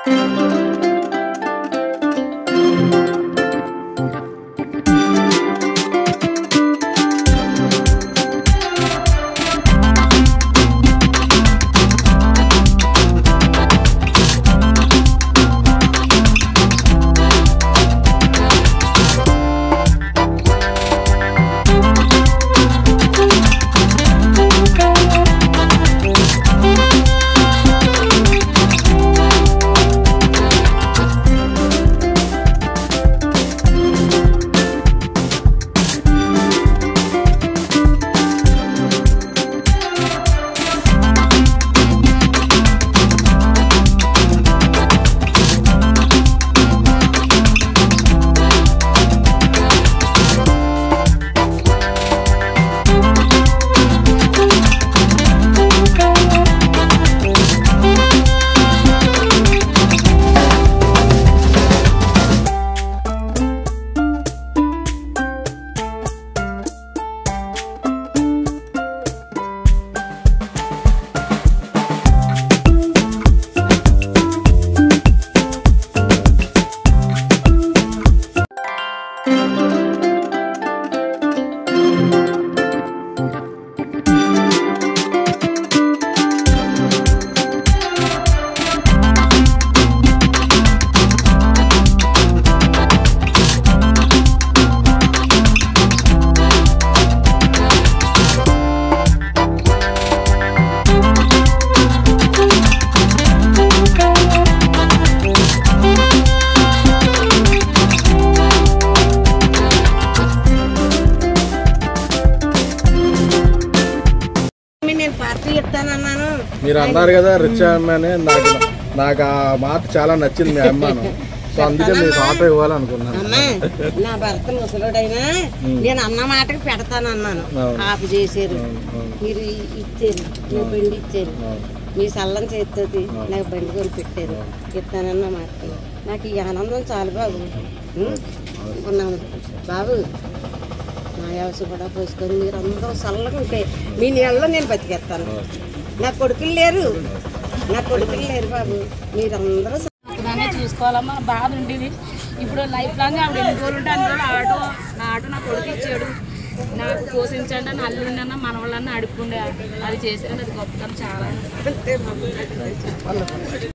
మీరు అన్నారు కదా రిచ్ అమ్మాయి నాకు ఆ మాట చాలా నచ్చింది మీ అమ్మాను సో అందుకే మీకు ఆటో ఇవ్వాలనుకున్నాను నా భర్త ముసలుడైనా నేను అన్న మాటకి పెడతానన్నాను ఆపు చేశారు మీరు ఇచ్చారు మీ బండి ఇచ్చారు మీ సల్లం చేస్తుంది నాకు బండి కొని పెట్టారు ఇస్తానన్న మాట నాకు ఈ ఆనందం చాలు బాబు ఉన్నాను బాబు నా వ్యవసాయం కూడా పోసుకొని మీరు అందరూ చల్లగా ఉంటే మీ నీళ్ళలో నేను బతికేస్తాను నా కొడుకులు లేరు బాబు మీరందరూ చూసుకోవాలమ్మా బాధ ఉండేది ఇప్పుడు లైఫ్ లాంగ్ ఆవిడ ఎన్ని రోజులు ఉంటే అన్ని రోజులు నా ఆటో నా కొడుకు ఇచ్చాడు నాకు పోషించండి అని అల్లుండన్నా మనవాళ్ళన్నా అడుక్కుండే అది చేశారని అది గొప్పతనం చాలా